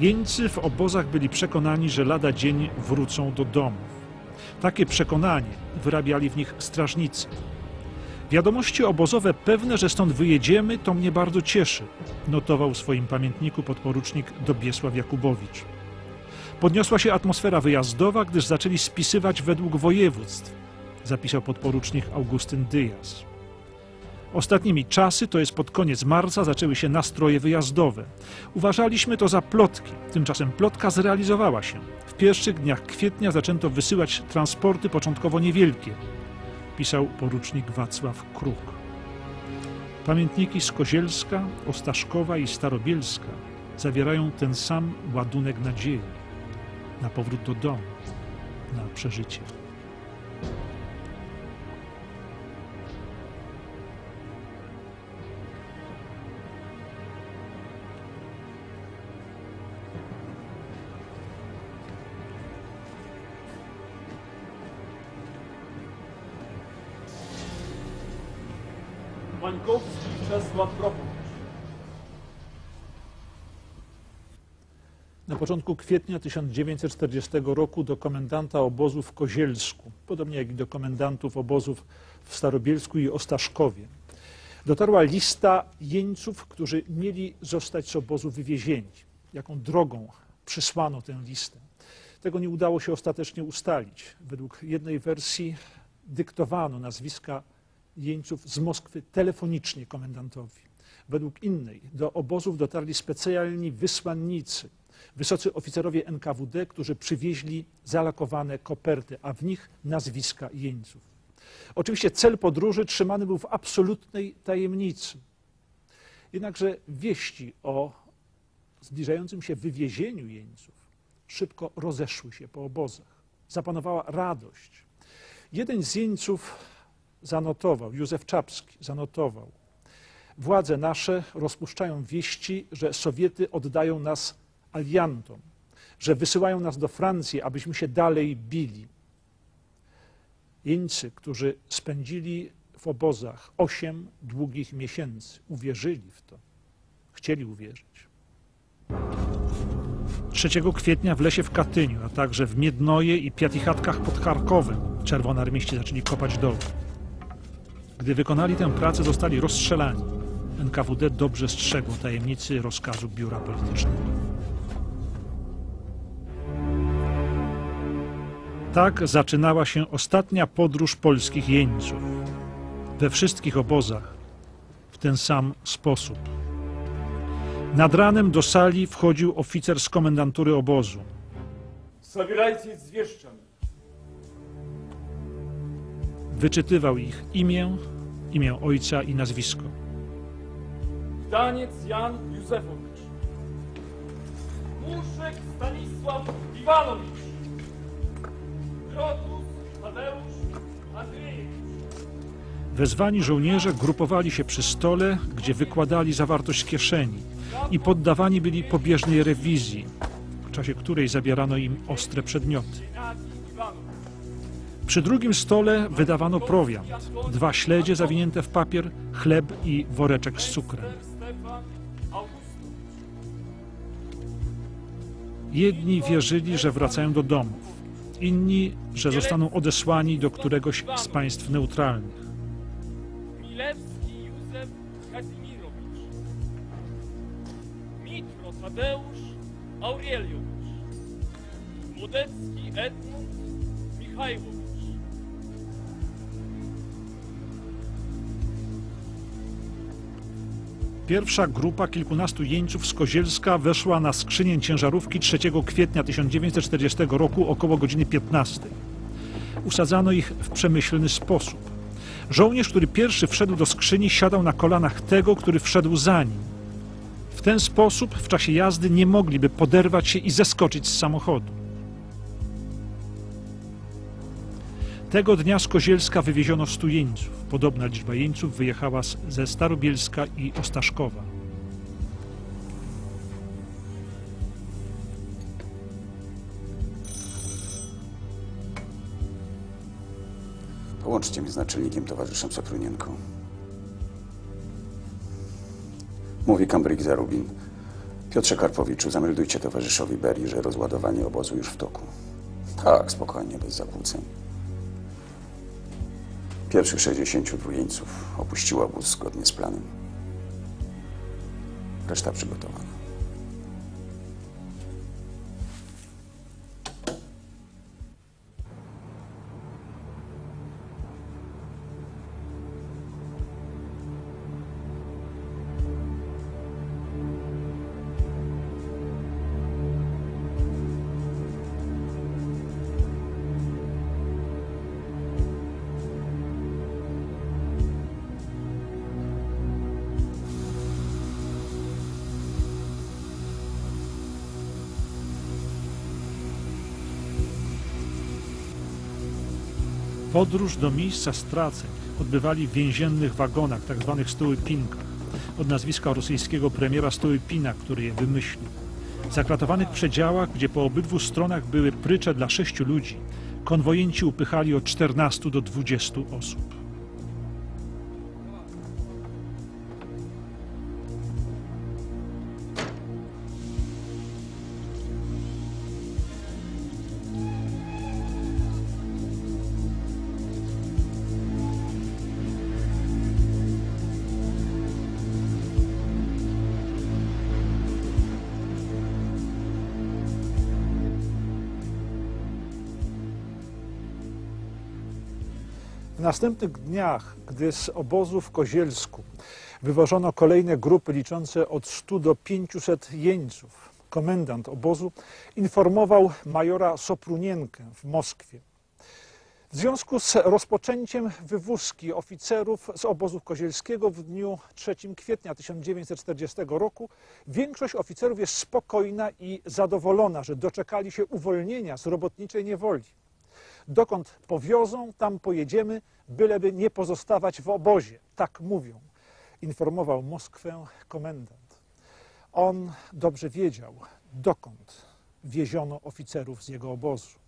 Jeńcy w obozach byli przekonani, że lada dzień wrócą do domów. Takie przekonanie wyrabiali w nich strażnicy. Wiadomości obozowe pewne, że stąd wyjedziemy, to mnie bardzo cieszy, notował w swoim pamiętniku podporucznik Dobiesław Jakubowicz. Podniosła się atmosfera wyjazdowa, gdyż zaczęli spisywać według województw, zapisał podporucznik Augustyn Dyjas. Ostatnimi czasy, to jest pod koniec marca, zaczęły się nastroje wyjazdowe. Uważaliśmy to za plotki, tymczasem plotka zrealizowała się. W pierwszych dniach kwietnia zaczęto wysyłać transporty początkowo niewielkie, pisał porucznik Wacław Kruk. Pamiętniki z Kozielska, Ostaszkowa i Starobielska zawierają ten sam ładunek nadziei na powrót do domu, na przeżycie. Mańkowski Czesław Propowicz. Na początku kwietnia 1940 roku do komendanta obozu w Kozielsku, podobnie jak i do komendantów obozów w Starobielsku i Ostaszkowie, dotarła lista jeńców, którzy mieli zostać z obozu wywiezieni. Jaką drogą przysłano tę listę? Tego nie udało się ostatecznie ustalić. Według jednej wersji dyktowano nazwiska jeńców z Moskwy telefonicznie komendantowi. Według innej do obozów dotarli specjalni wysłannicy, wysocy oficerowie NKWD, którzy przywieźli zalakowane koperty, a w nich nazwiska jeńców. Oczywiście cel podróży trzymany był w absolutnej tajemnicy. Jednakże wieści o zbliżającym się wywiezieniu jeńców szybko rozeszły się po obozach. Zapanowała radość. Jeden z jeńców zanotował, Józef Czapski zanotował: władze nasze rozpuszczają wieści, że Sowiety oddają nas aliantom, że wysyłają nas do Francji, abyśmy się dalej bili. Jeńcy, którzy spędzili w obozach 8 długich miesięcy, uwierzyli w to, chcieli uwierzyć. 3 kwietnia w lesie w Katyniu, a także w Miednoje i Piatichatkach pod Charkowem czerwonoarmiści zaczęli kopać doły. Gdy wykonali tę pracę, zostali rozstrzelani. NKWD dobrze strzegło tajemnicy rozkazu biura politycznego. Tak zaczynała się ostatnia podróż polskich jeńców. We wszystkich obozach w ten sam sposób. Nad ranem do sali wchodził oficer z komendantury obozu. Zabierajcie zwierzczan. Wyczytywał ich imię ojca i nazwisko. Daniec Jan Józefowicz. Muszek Stanisław Iwanowicz. Grotus Tadeusz Andrzejewicz. Wezwani żołnierze grupowali się przy stole, gdzie wykładali zawartość kieszeni i poddawani byli pobieżnej rewizji, w czasie której zabierano im ostre przedmioty. Przy drugim stole wydawano prowiant, 2 śledzie zawinięte w papier, chleb i woreczek z cukrem. Jedni wierzyli, że wracają do domów, inni, że zostaną odesłani do któregoś z państw neutralnych. Milewski Józef Kazimierowicz. Mitro Tadeusz Aureliowicz. Młodecki Edmund Michajłowicz. Pierwsza grupa kilkunastu jeńców z Kozielska weszła na skrzynię ciężarówki 3 kwietnia 1940 roku około godziny 15. Usadzano ich w przemyślny sposób. Żołnierz, który pierwszy wszedł do skrzyni, siadał na kolanach tego, który wszedł za nim. W ten sposób w czasie jazdy nie mogliby poderwać się i zeskoczyć z samochodu. Tego dnia z Kozielska wywieziono 100 jeńców. Podobna liczba jeńców wyjechała ze Starobielska i Ostaszkowa. Połączcie mnie z naczelnikiem towarzyszem Sofronienką. Mówi Kambryk Zarubin. Piotrze Karpowiczu, zameldujcie towarzyszowi Berii, że rozładowanie obozu już w toku. Tak, spokojnie, bez zakłóceń. Pierwszych 62 jeńców opuściło obóz zgodnie z planem. Reszta przygotowana. Podróż do miejsca straceń odbywali w więziennych wagonach, tzw. stołypinkach, od nazwiska rosyjskiego premiera Stołypina, który je wymyślił. W zakratowanych przedziałach, gdzie po obydwu stronach były prycze dla 6 ludzi, konwojenci upychali od 14 do 20 osób. W następnych dniach, gdy z obozu w Kozielsku wywożono kolejne grupy liczące od 100 do 500 jeńców, komendant obozu informował majora Soprunienkę w Moskwie. W związku z rozpoczęciem wywózki oficerów z obozu kozielskiego w dniu 3 kwietnia 1940 roku większość oficerów jest spokojna i zadowolona, że doczekali się uwolnienia z robotniczej niewoli. Dokąd powiozą, tam pojedziemy, byleby nie pozostawać w obozie. Tak mówią, informował Moskwę komendant. On dobrze wiedział, dokąd wieziono oficerów z jego obozu.